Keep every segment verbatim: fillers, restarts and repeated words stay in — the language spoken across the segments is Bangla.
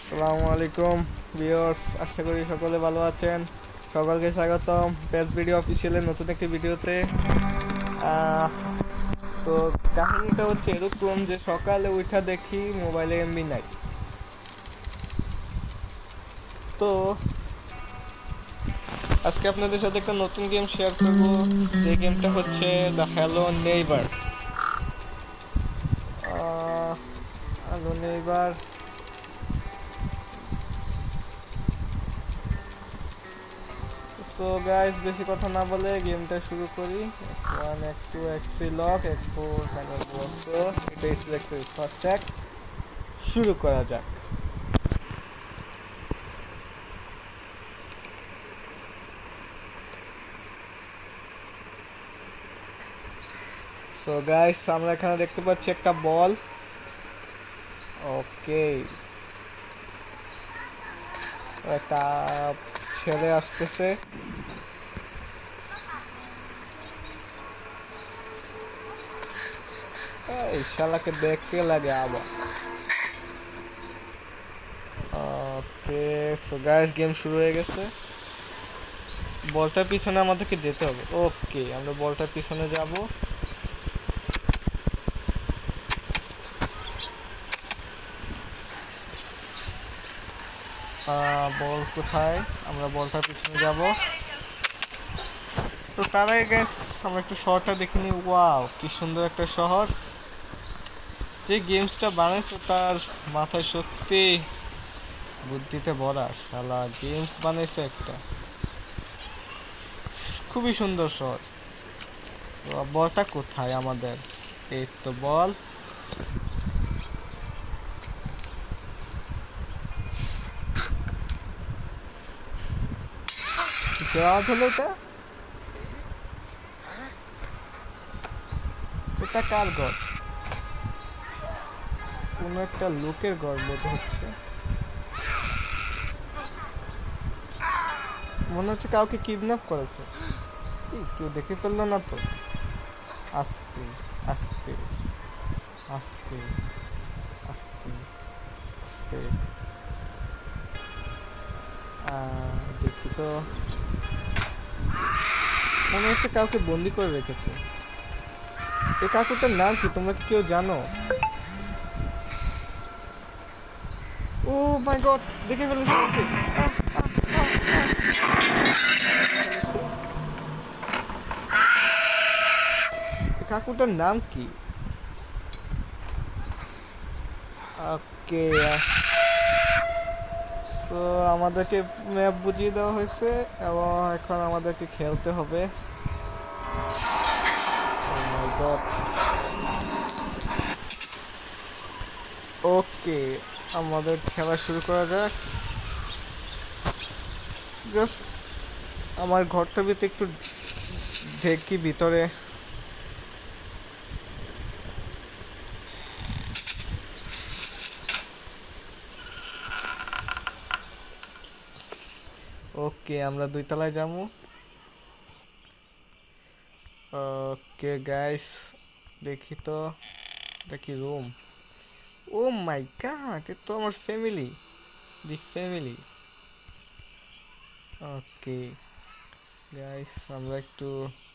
আসসালামু আলাইকুম ভিউয়ার্স, আশা করি সকলে ভালো আছেন। সকলকে স্বাগতম পেজ ভিডিও অফিসিয়ালের নতুন একটি ভিডিওতে। আহ, তো কাহিনীটা হচ্ছে এরকম যে সকালে উঠা দেখি মোবাইলে এমবি নাই। তো আজকে আপনাদের সাথে একটা নতুন গেম শেয়ার করব, যে গেমটা হচ্ছে the hello neighbour. Hello neighbour. So guys, বেশি কথা না বলে গেমটা শুরু করি। ওয়ান এক টু এক থ্রি লক এক ফোর ফাইনাল বস, এটাই সিলেক্ট করি ফার্স্ট ট্যাগ। শুরু করা যাক। সো গাইস, আমরা এখানে দেখতে পাচ্ছি একটা বল। ওকে, একটা ছেলে আসতেছে। এই শালাকে দেখতে লাগে আবার। ওকে, সো গাইস, গেম শুরু হয়ে গেছে। বলটার পিছনে আমাদেরকে যেতে হবে। ওকে, আমরা বলটার পিছনে যাব। বল কোথায়? আমরা বলটার পিছনে যাব। তো তার আগে গাইস, আমরা একটু শহরটা দেখে নিই। ওয়াও, কি সুন্দর একটা শহর। যে গেমসটা বানাইছে তার মাথায় সত্যি বুদ্ধিতে ভরা। শালা গেমস বানাইছে একটা, খুবই সুন্দর শহর। তো বলটা কোথায় আমাদের? এই তো বল। কিসের আওয়াজ হলো এটা? এটা কার ঘর? কোনো একটা লোকের ঘর বোধ হচ্ছে। মনে হচ্ছে কাউকে কিডন্যাপ করেছে। এই, কেউ দেখে ফেললো না তো? আস্তে আস্তে আস্তে আস্তে আস্তে। আহ, দেখি তো। মনে হচ্ছে কাউকে বন্দি করে রেখেছে। এই কাকুটার নাম কি, তোমরা কি কেউ জানো? ও মাই গড, দেখে ফেলেছে আমাকে। আহ, ফেলেছে। এই কাকুটার নাম কি? ওকে, তো আমাদেরকে ম্যাপ বুঝিয়ে দেওয়া হয়েছে এবং এখন আমাদেরকে খেলতে হবে। ও মাই গড। ওকে, আমাদের খেলা শুরু করা যাক। জাস্ট আমার ঘরটা ভিতরে একটু দেখি ভিতরে। ওকে, আমরা দুই তলায় যাবো। ওকে গাইস, দেখি তো। এটা কি রুম? ও মাই গড, এটা তো আমার family. The family. Okay guys, আমরা একটু।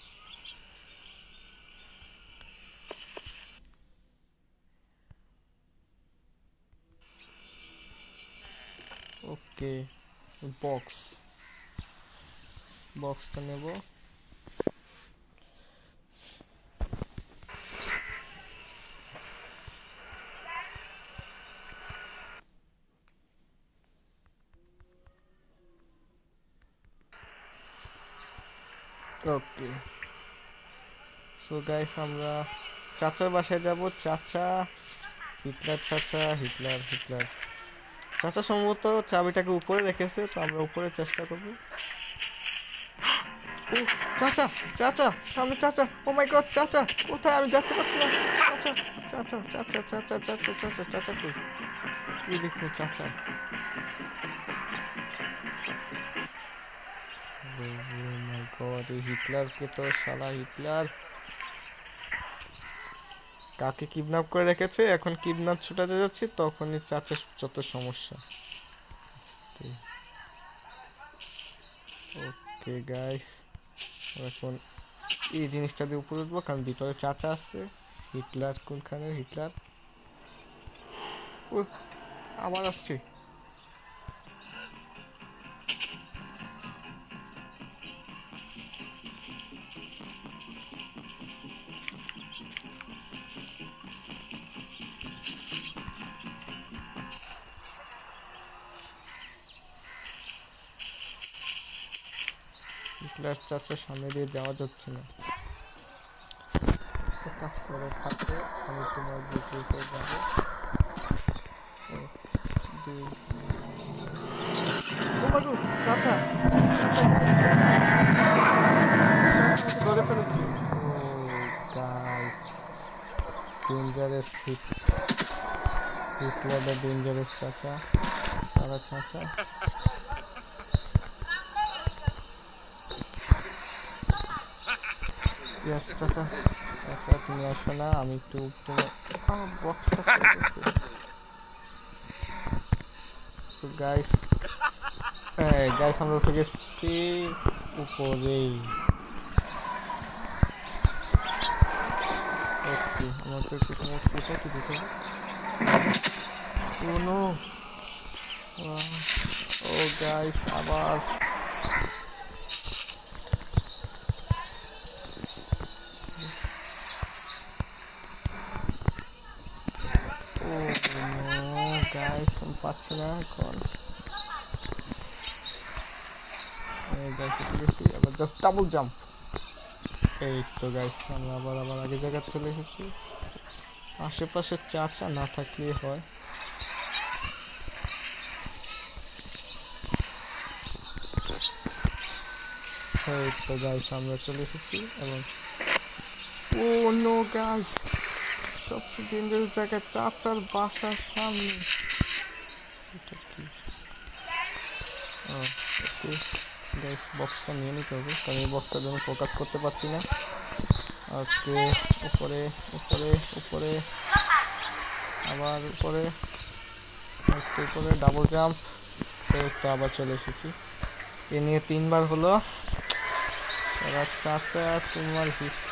ওকে, বক্স বক্সটা নেব। ওকে, সো গাইস, আমরা চাচার বাসায় যাব। চাচা, হিটলার চাচা, হিটলার হিটলার চাচা সম্ভবত চাবিটাকে উপরে রেখেছে, তো আমরা উপরে চেষ্টা করব। ও চাচা, চাচা সামনে চাচা। ও মাই গড, চাচা কোথায়? আমি যেতে পারছি না। চাচা, চাচা চাচা চাচা চাচা চাচা চাচা কই? এই দেখো চাচা। ও মাই গড, এই হিটলারকে তো, শালা হিটলার কাকে কিডন্যাপ করে রেখেছে। এখন কিডন্যাপ ছুটাতে যাচ্ছি, তখনই চাচার যত সমস্যা। ওকে ওকে গাইস, এখন এই জিনিসটা দিয়ে উপরে উঠবো কারণ ভিতরে চাচা আছে। হিটলার কোনখানে? হিটলার ও আবার আসছে। হিটলার চাচার সামনে দিয়ে যাওয়া যাচ্ছে না। কাজ করে থাকবে, আমি তোমার বিক্রিতে যাবো। চাচা ধরে ফেলেছি। Oh guys, dangerous Hitler the dangerous চাচা। সারা চাচা ইয়াস চাচা চাচা তুমি আসো না, আমি একটু তোমার বক্সটা করতেছি। তো গাইস হ্যাঁ গাইস আমরা উঠে গেছি উপরেই। ওকে আমাদের কোথায় কি দিতে হবে? ও নো, ও গাইস আবার ও নো গাইস আমি পাচ্ছি না এখন। এই গাইস উঠে গেছি, আবার জাস্ট ডাবল জাম্প। এই তো গাইস আমরা আবার আবার আগে জায়গায় চলে এসেছি। আশেপাশে চাচা না থাকলে হয়। এই তো গাইস আমরা চলে এসেছি এবং ও নো গাইস সবচেয়ে ডেঞ্জারাস জায়গা চাচার বাসার সামনে। এটা কি? ও ওকে গাইস বক্সটা নিয়ে নিতে হবে কারণ এই বক্সটার জন্য ফোকাস করতে পারছি না। ওকে উপরে উপরে উপরে আবার উপরে একটু উপরে ডাবল জাম্প। এই তো আবার চলে এসেছি। এ নিয়ে তিনবার হলো। এবার চাচা তোমার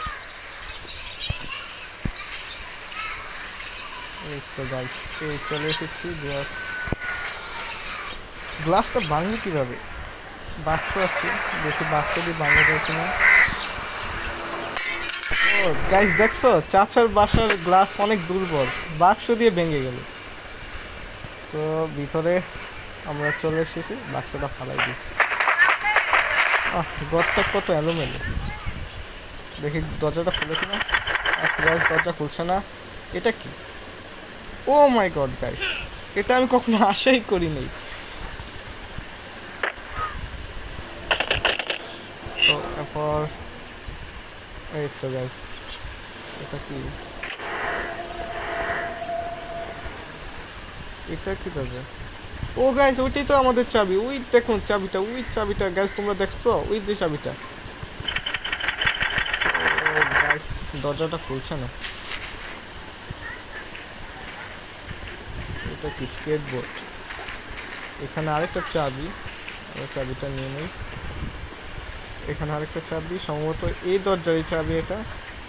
এই তো গাইস এই চলে এসেছি। গ্লাস গ্লাসটা ভাঙলো কিভাবে? বাক্স আছে, দেখি বাক্স দিয়ে ভাঙা যায় কিনা। ও গাইস দেখছো চাচার বাসার গ্লাস অনেক দুর্বল, বাক্স দিয়ে ভেঙে গেল। তো ভিতরে আমরা চলে এসেছি, বাক্সটা ফালাই দিই। আহ ঘরটা কত এলোমেলো। দেখি দরজাটা খুলে কিনা। গাইস দরজা খুলছে না, এটা কি? ও মাই গড গাইস, এটা আমি কখনো আশাই করিনি। তো এরপর এই তো গাইস এটা কি? এটা কি দরজা? ও গাইস ওইটাই তো আমাদের চাবি। ওই দেখুন চাবিটা, ওই চাবিটা গাইস তোমরা দেখছো? ওই যে চাবিটা। ও গাইস দরজাটা খুলছে না। এটা কি? স্কেটবোর্ড। এখানে আরেকটা চাবি, ওই চাবিটা নিয়ে নেই। এখানে আরেকটা চাবি, সম্ভবত এই দরজার চাবি এটা।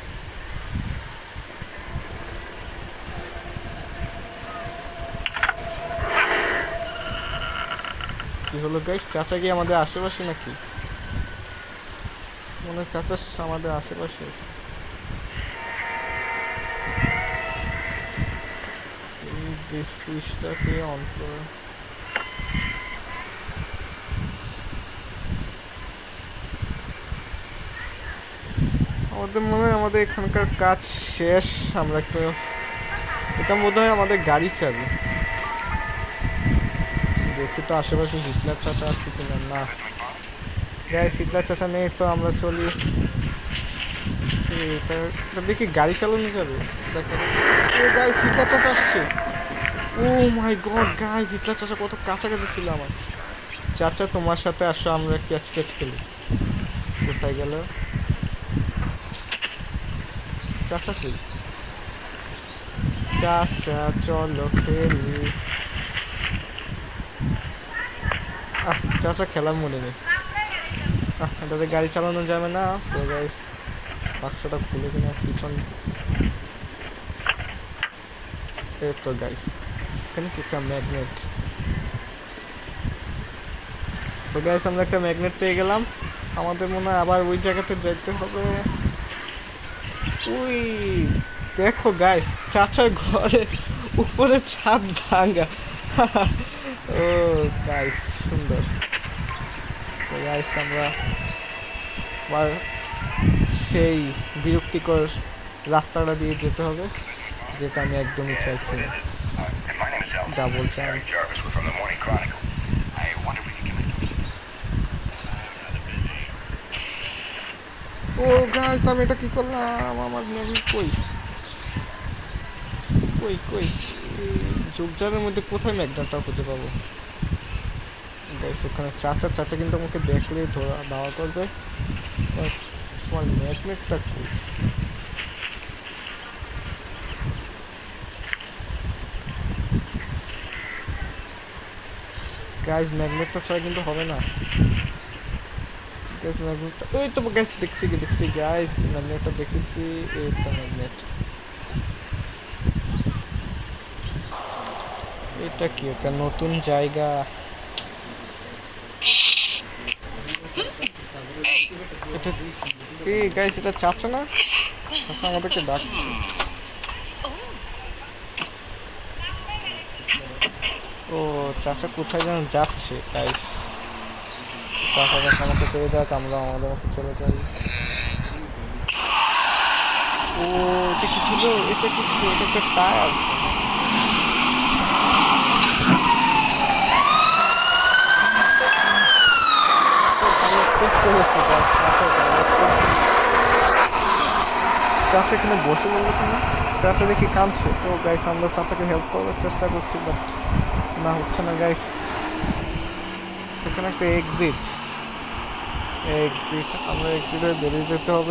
কি হলো গাইস? চাচা কি আমাদের আশেপাশে নাকি? মনে হয় চাচা আমাদের আশেপাশে আছে। এই যে সুইচটাকে অন করে আমাদের মনে হয় আমাদের এখানকার কাজ শেষ। আমরা একটু এটা বোধ হয় আমাদের গাড়ি চাবি। দেখি তো আশেপাশে হিটলার চাচা আসছে কিনা। না গাইস হিটলার চাচা নেই, তো আমরা চলি। এটা দেখি গাড়ি চালানো যাবে। দেখেন গাইস হিটলার চাচা আসছে। Oh my God guys Hitler চাচা কত কাছাকাছি ছিল আমার। চাচা তোমার সাথে আসো আমরা ক্যাচ ক্যাচ খেলি। কোথায় গেল চাচা? কি চাচা চলো খেলি। আহ চাচা খেলার মনে নেই। আহ এটাতে গাড়ি চালানো যাবে না। সো গাইস বাক্সটা খুলে কিনা পিছন এই তো গাইস এখানে কি একটা ম্যাগনেট। সো গাইস আমরা একটা ম্যাগনেট পেয়ে গেলাম। আমাদের মনে হয় আবার ওই জায়গাতে যেতে হবে। উই দেখো গাইস চাচার ঘরে উপরে ছাদ ভাঙা। ও গাইস সুন্দর। তো গাইস আমরা আবার সেই বিরক্তিকর রাস্তাটা দিয়ে যেতে হবে যেটা আমি একদমই চাইছি না। Double chance. ও গাইস আমি এটা কি করলাম? আমার ম্যাগনেট কই কই কই ঝোপঝাড়ের মধ্যে কোথায় ম্যাগনেটটা খুঁজে পাবো? গাইস ওখানে চাচা চাচা কিন্তু আমাকে দেখলে ধরা দাওয়া করবে। তোমার ম্যাগনেটটা কই? গাইস ম্যাগনেটটা ছাড়া কিন্তু হবে না। গাইস ম্যাগনেটটা ওই তো গাইস দেখছি দেখছি গাইস ম্যাগনেটটা দেখেছি। এই তো ম্যাগনেট। এটা কি একটা নতুন জায়গা? এটা এই গাইস এটা চাচা না? চাচা আমাদেরকে ডাকছে। ও চাচা কোথায় যেন যাচ্ছে গাইস। চাচা চাচা আমাকে চলে যাক আমরা আমাদের মতো চলে যাই। ও এটা কি ছিল? এটা কি ছিল? এটা একটা টায়ার। চাচা এখানে বসে বললো কেন? চাচা দেখি কাঁদছে। তো গাইস আমরা চাচাকে হেল্প করার চেষ্টা করছি বাট না হচ্ছে না গাইস। এখানে একটা এক্সিট এক্সিট আমরা এক্সিট হয়ে বেরিয়ে যেতে হবে।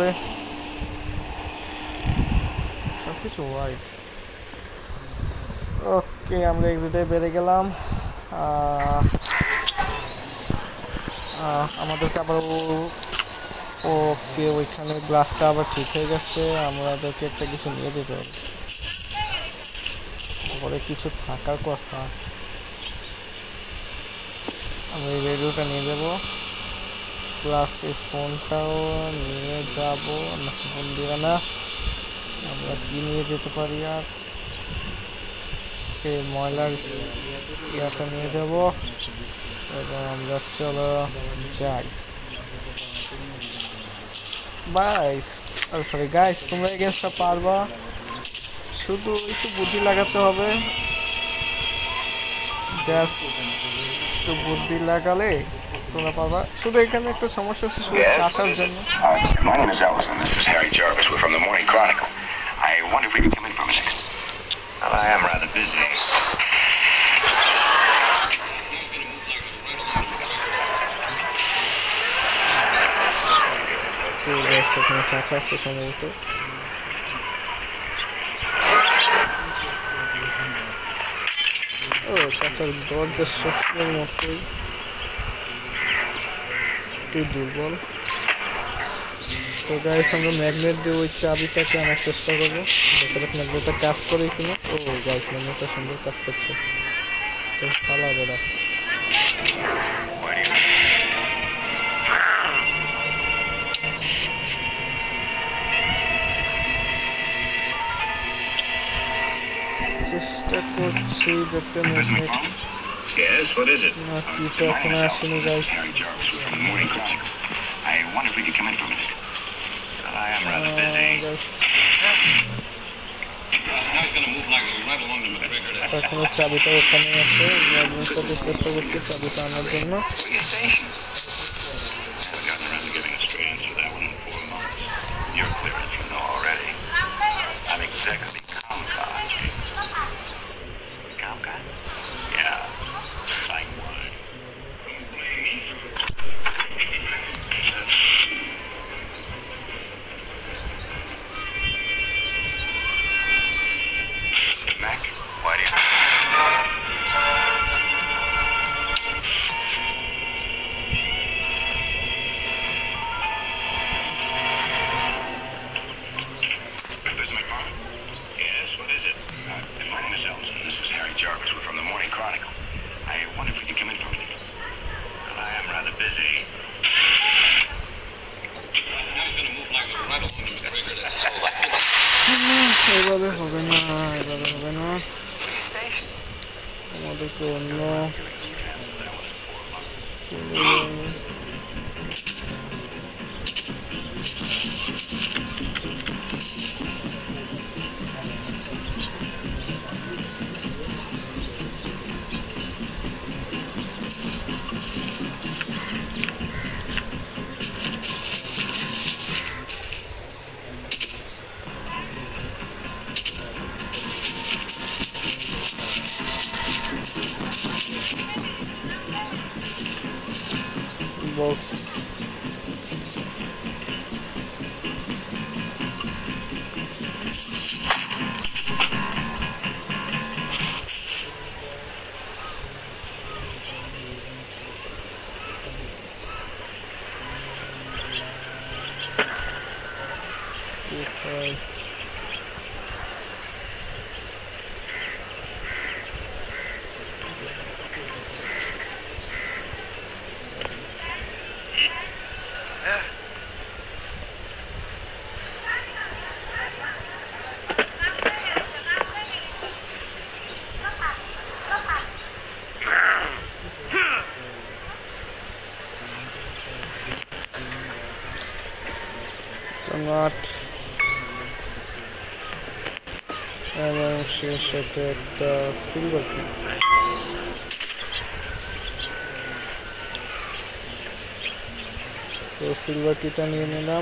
সব কিছু হোয়াইট। ওকে আমরা এক্সিটে বেরিয়ে গেলাম। আমাদেরকে আবার ওকে ওইখানে গ্লাসটা আবার ঠিক হয়ে গেছে। আমাদেরকে একটা কিছু নিয়ে যেতে হবে। তারপরে কিছু থাকার কথা। আমরা এই রেডিওটা নিয়ে যাব প্লাস এই ফোনটাও নিয়ে যাব। না ফোন দিবে না। আমরা কি নিয়ে যেতে পারি আর? এই ময়লার ইয়াটা নিয়ে যাব এবং আমরা চলো যাই। গাইস সরি গাইস তোমরা এই গেমটা পারবা, শুধু একটু বুদ্ধি লাগাতে হবে। জাস্ট একটু বুদ্ধি লাগালে তোমরা পারবা। শুধু এখানে একটা সমস্যা আছে চাটার জন্য। My name is Ellison. This is Harry Jarvis. We're from the Morning Chronicle. I wonder if we could come in for a minute. Well, I am rather busy. এখানে চাচা আসছে সম্ভবত। ও চাচার দরজার শক্তির মতোই একটু দুর্বল। তো গাইস আমরা ম্যাগনেট দিয়ে ওই চাবিটাকে আনার চেষ্টা করবো। দেখা যাক ম্যাগনেটটা কাজ করে কিনা। ও গাইস ম্যাগনেটটা সুন্দর কাজ করছে। তো পালা বেড়া চেষ্টা করছি যাতে ম্যাগনেট না কি তো এখন আসেনি গাইস। এখনো চাবিটা ওখানে আছে। ম্যাগনেটটা চেষ্টা করছি চাবিটা আনার জন্য। এভাবে হবে না, এভাবে হবে না, আমাদেরকে অন্য বস কোথায় টমাট এবং সেই সাথে একটা সিলভার কি তো সিলভার কিটা নিয়ে নিলাম।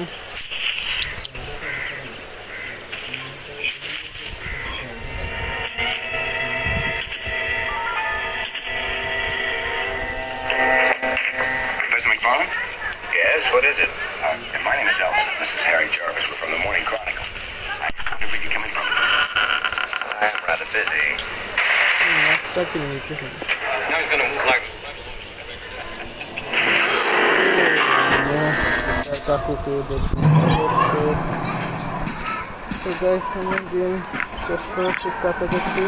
Professor McFarland? Yes, what is it? Uh, my name is Elvis. This is Harry Jarvis. We're from the Morning Chronicle. I wonder if we could come in from... I'm rather busy. তাকে নিতে হবে। Now he's gonna move like... চাকুকে দেখতে তো গাইস আমি গেম শেষ করার খুব কাছাকাছি।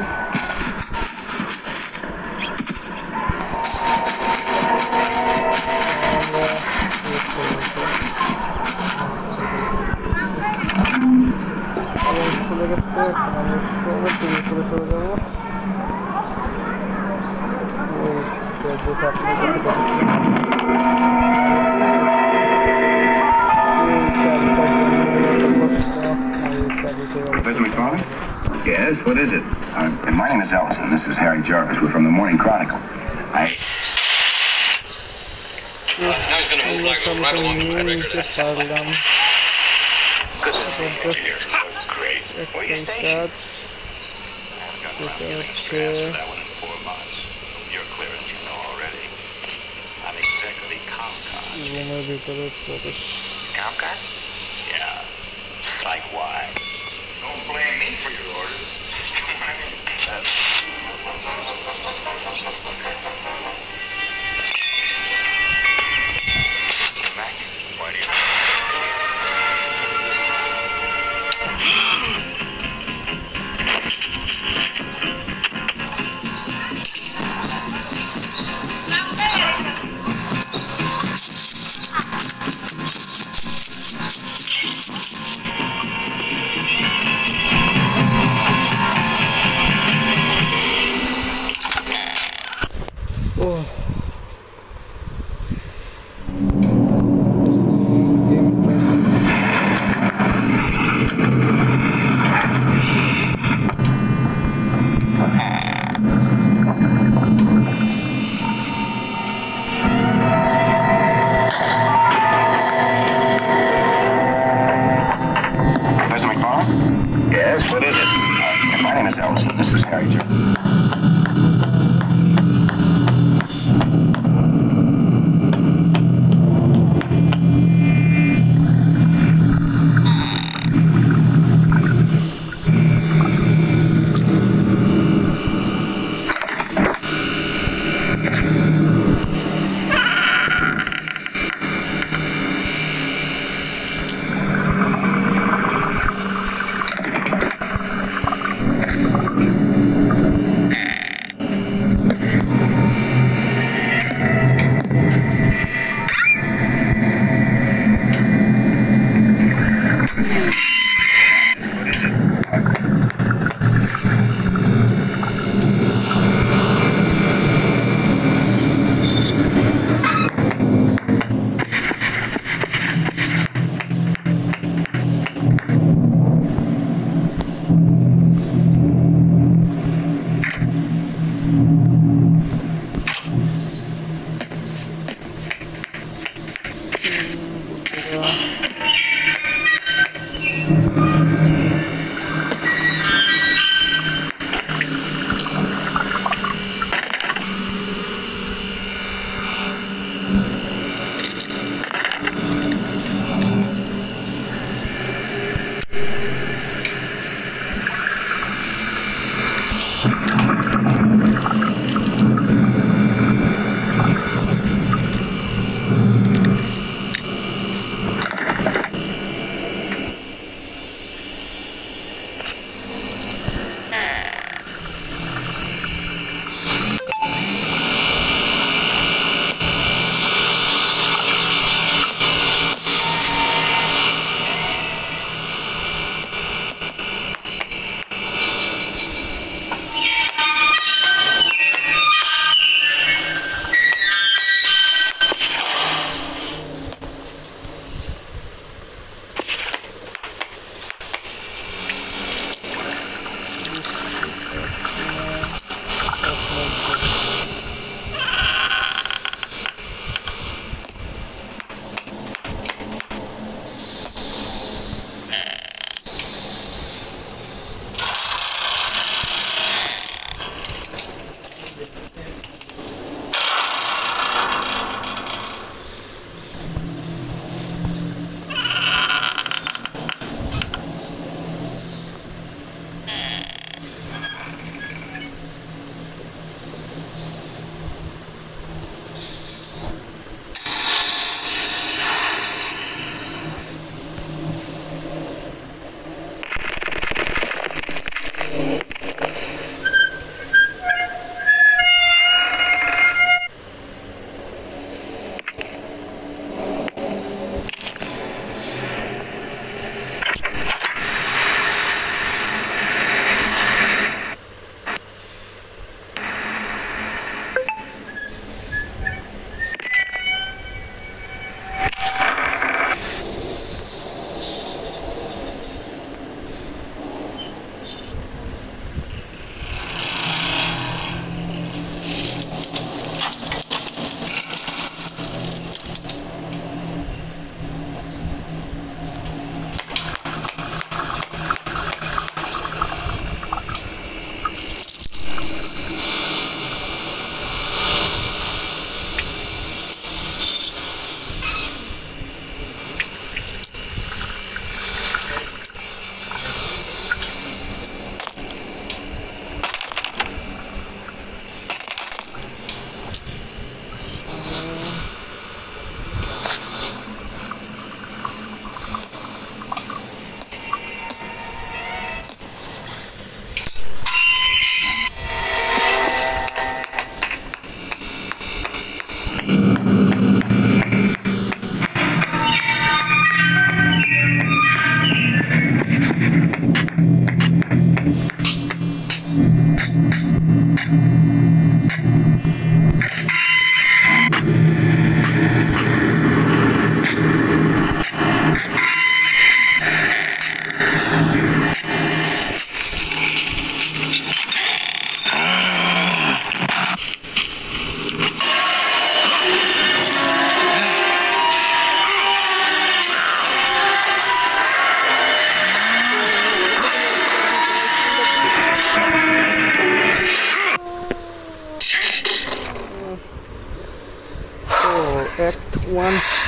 চলে গেছে আমি সবাই টিভি করে চলে যাবো। Professor McFarland? Yes, what is it? Uh, my name is Elvis, and this is Harry Jarvis. We're from the Morning Chronicle. I... Now he's gonna move like right along the record. পারলাম Great. কাজ সেটা হচ্ছে রুমের ভিতরে প্রবেশ। Comcast? Yeah. Like why? Don't blame me for your orders. Mac, why do you... Oh. Professor McFarland? Yes, what is it? Uh, my name is Elvis, and this is Harry Jarvis.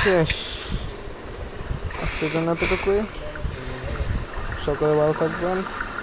শেষ। আজকের জন্য এতটুকুই। সকলে ভালো থাকবেন।